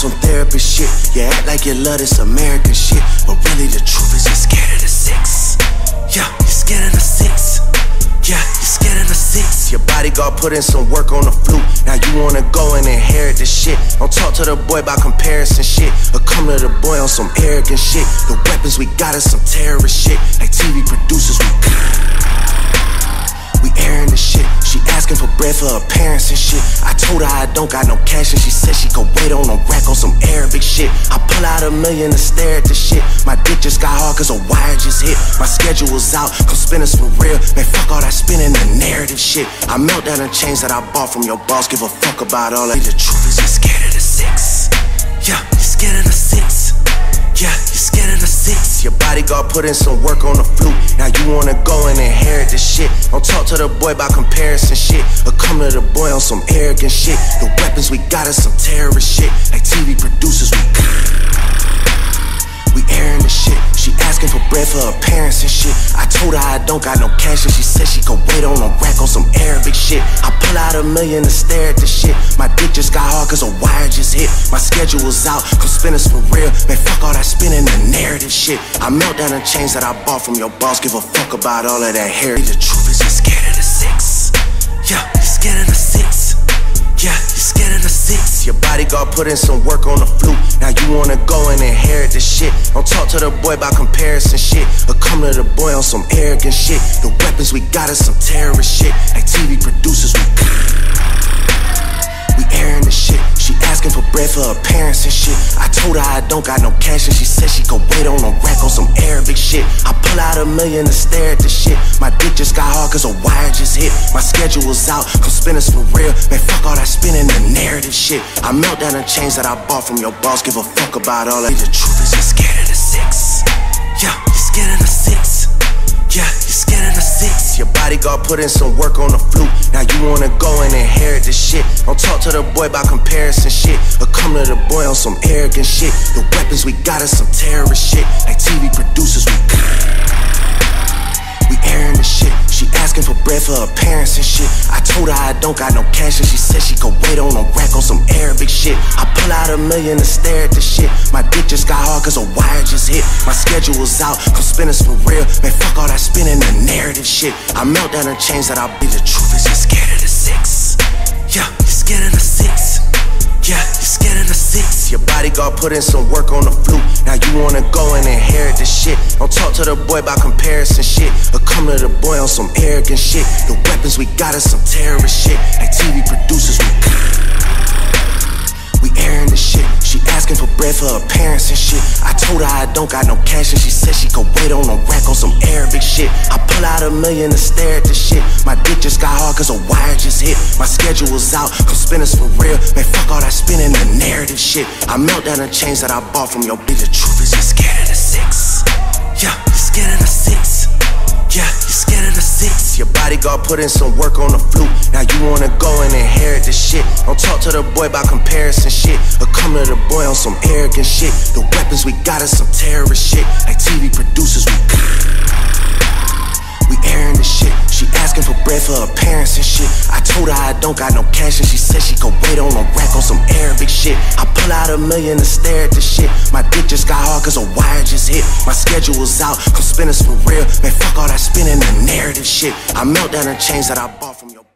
some therapist shit. You act like you love this American shit, but really the truth is you're scared of the six. Yeah, you're scared of the six. Yeah, you're scared of the six. Your bodyguard put in some work on the flute. Now you wanna go and inherit the shit. Don't talk to the boy about comparison shit, or come to the boy on some arrogant shit. The weapons we got is some terrorist shit. Like TV producers, we airing the shit. She asking for bread for her parents and shit. I told her I don't got no cash, and she said she could wait on a rack on some Arabic shit. I pull out $1 million to stare at the shit. My dick just got hard cause a wire just hit. My schedule was out, come spin us for real. Man, fuck all that spinning the narrative shit. I melt down the chains that I bought from your boss. Give a fuck about all that. The truth is you're scared of the six. Yeah, you're scared of the six. Yeah, you're scared of the six. Your bodyguard put in some work on the flute. Now you wanna go and inherit the shit. Don't talk to the boy about comparison shit, or come to the boy on some arrogant shit. The weapons we got is some terrorist shit. Like TV producers, we airing the shit. She asking for bread for her parents and shit. I told her I don't got no cash, and she said she could wait on a rack on some Arabic shit. I pull out $1 million to stare at the shit. My dick just got hard cause a wire just hit. My schedule was out, come spin us for real. Man, fuck all that spinning the narrative shit. I melt down the chains that I bought from your boss. Give a fuck about all of that hair. The truth is you're scared of the six. Yeah, you're scared of the six. Yeah, you're scared of the six. Your bodyguard put in some work on the flute. Now you wanna go and inherit the shit. Don't talk to the boy about comparison shit, or come to the boy on some arrogant shit. The weapons we got is some terrorist shit. Like TV producers, we airing the shit. She asking for bread for her parents and shit. I told her I don't got no cash, and she said she could wait on a rack on some Arabic shit. I pull out $1 million to stare at the shit. My dick just got hard cause a wire just hit. My schedule was out, come spin us for real. Man, fuck all that spinning the narrative shit. I melt down the chains that I bought from your boss. Give a fuck about all that. The truth is you're scared of the six. Yeah, you're scared of the six. Yeah, you're scared of the six. Your bodyguard put in some work on the flute. Now you wanna go and inherit the shit. Don't talk to the boy about comparison shit, or come to the boy on some arrogant shit. The weapons we got is some terrorist shit. Like TV producers, we airing the shit. She asking for bread for her parents and shit. I told her I don't got no cash, and she said she could wait on a rack on some Arabic shit. I pull out $1 million to stare at the shit. My dick just got hard cause a wire just hit. My schedule was out, come spin us for real. Man, fuck all that spinning the narrative shit. I melt down the chains that I be. The truth is you're scared of the six. Yeah, you're scared of the six. Yeah, you're scared of the six. Your bodyguard put in some work on the flute. Now you wanna go and inherit the shit. Don't talk to the boy about comparison shit, or come to the boy on some arrogant shit. The weapons we got is some terrorist shit. Like TV producers, we airing the shit. She asking for bread for her parents and shit. I told her I don't got no cash, and she said she could wait on a rack on some Arabic shit. I pull out $1 million to stare at the shit. My dick just got hard cause a wire just hit. My schedule was out, come spin us for real. Man, fuck all that spinning the narrative shit. I melt down the chains that I bought from your bitch. The truth is you're scared of the six. Yeah, you're scared of the six. Yeah, you're scared of the six. Your bodyguard put in some work on the flute. Now you wanna go and inherit the shit. Don't talk to the boy about comparison shit, or come to the boy on some arrogant shit. The weapons we got is some terrorist shit. Like TV producers, we airing the shit. She asking for bread for her parents and shit. I told her I don't got no cash, and she said she could wait on a rack on some Arabic shit. I pull out $1 million to stare at the shit. My dick just got hard cause a wire just hit. My schedule was out, come spin us for real. Man, fuck all that spinning the narrative shit. I melt down the chains that I bought from your